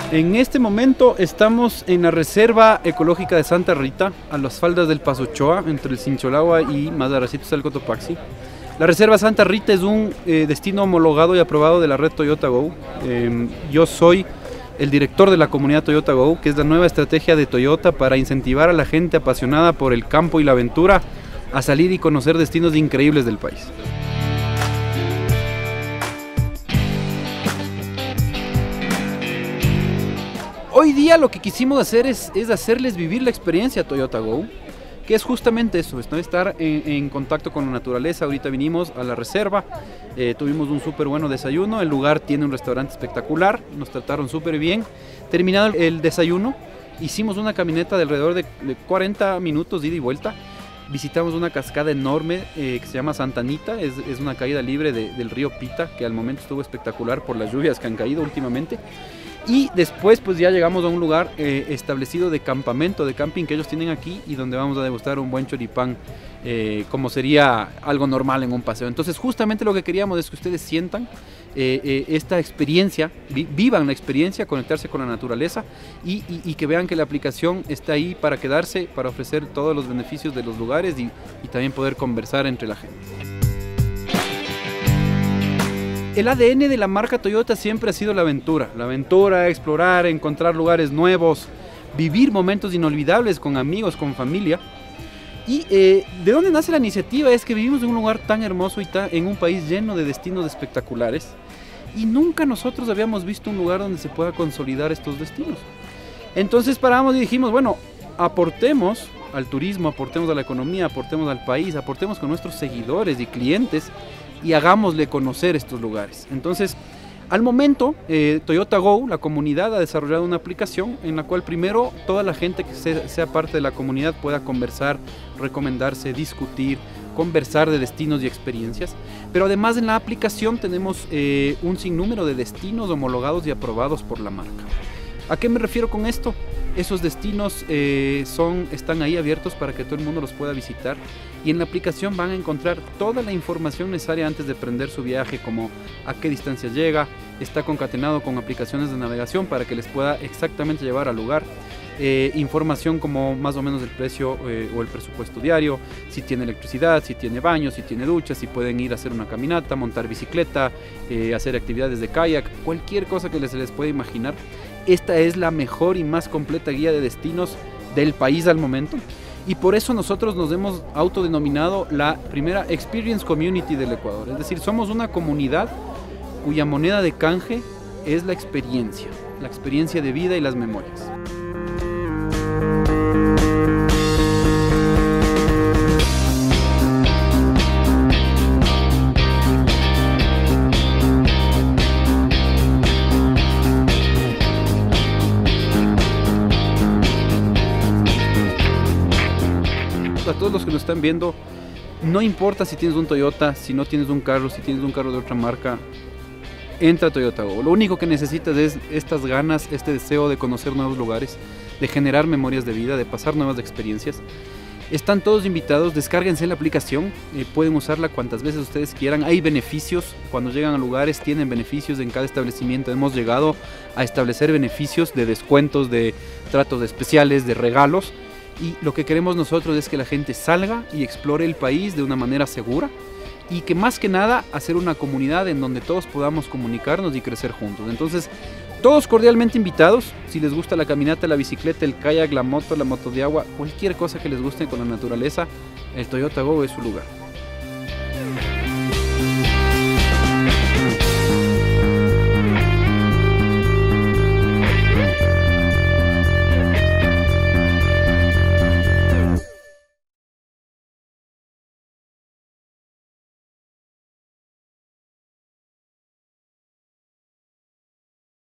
En este momento estamos en la Reserva Ecológica de Santa Rita, a las faldas del Paso Ochoa, entre el Sincholagua y Madaracitos del Cotopaxi. La Reserva Santa Rita es un destino homologado y aprobado de la red Toyota Go. Yo soy el director de la comunidad Toyota Go, que es la nueva estrategia de Toyota para incentivar a la gente apasionada por el campo y la aventura a salir y conocer destinos increíbles del país. Hoy día lo que quisimos hacer es hacerles vivir la experiencia Toyota Go, que es justamente eso, ¿no? Estar en contacto con la naturaleza. Ahorita vinimos a la reserva, tuvimos un súper bueno desayuno, el lugar tiene un restaurante espectacular, nos trataron súper bien. Terminado el desayuno, hicimos una caminata de alrededor de 40 minutos de ida y vuelta. Visitamos una cascada enorme que se llama Santa Anita, es una caída libre del río Pita, que al momento estuvo espectacular por las lluvias que han caído últimamente. Y después pues ya llegamos a un lugar establecido de campamento, de camping que ellos tienen aquí, y donde vamos a degustar un buen choripán, como sería algo normal en un paseo. Entonces justamente lo que queríamos es que ustedes sientan esta experiencia, vivan la experiencia, conectarse con la naturaleza y que vean que la aplicación está ahí para quedarse, para ofrecer todos los beneficios de los lugares y también poder conversar entre la gente. El ADN de la marca Toyota siempre ha sido la aventura, explorar, encontrar lugares nuevos, vivir momentos inolvidables con amigos, con familia. Y de dónde nace la iniciativa es que vivimos en un lugar tan hermoso y en un país lleno de destinos espectaculares, y nunca nosotros habíamos visto un lugar donde se pueda consolidar estos destinos. Entonces paramos y dijimos, bueno, aportemos al turismo, aportemos a la economía, aportemos al país, aportemos con nuestros seguidores y clientes, y hagámosle conocer estos lugares. Entonces, al momento, Toyota Go, la comunidad, ha desarrollado una aplicación en la cual primero toda la gente que sea parte de la comunidad pueda conversar, recomendarse, discutir, conversar de destinos y experiencias. Pero además en la aplicación tenemos un sinnúmero de destinos homologados y aprobados por la marca. ¿A qué me refiero con esto? Esos destinos están ahí abiertos para que todo el mundo los pueda visitar, y en la aplicación van a encontrar toda la información necesaria antes de emprender su viaje, como a qué distancia llega, está concatenado con aplicaciones de navegación para que les pueda exactamente llevar al lugar, información como más o menos el precio o el presupuesto diario, si tiene electricidad, si tiene baño, si tiene duchas, si pueden ir a hacer una caminata, montar bicicleta, hacer actividades de kayak, cualquier cosa que se les pueda imaginar. Esta es la mejor y más completa guía de destinos del país al momento, y por eso nosotros nos hemos autodenominado la primera Experience Community del Ecuador. Es decir, somos una comunidad cuya moneda de canje es la experiencia de vida y las memorias. A todos los que nos están viendo, no importa si tienes un Toyota, si no tienes un carro, si tienes un carro de otra marca, entra a Toyota Go. Lo único que necesitas es estas ganas, este deseo de conocer nuevos lugares, de generar memorias de vida, de pasar nuevas experiencias. Están todos invitados, descárguense la aplicación, pueden usarla cuantas veces ustedes quieran. Hay beneficios, cuando llegan a lugares tienen beneficios en cada establecimiento. Hemos llegado a establecer beneficios de descuentos, de tratos especiales, de regalos. Y lo que queremos nosotros es que la gente salga y explore el país de una manera segura, y que más que nada hacer una comunidad en donde todos podamos comunicarnos y crecer juntos. Entonces, todos cordialmente invitados. Si les gusta la caminata, la bicicleta, el kayak, la moto de agua, cualquier cosa que les guste con la naturaleza, el Toyota Go es su lugar.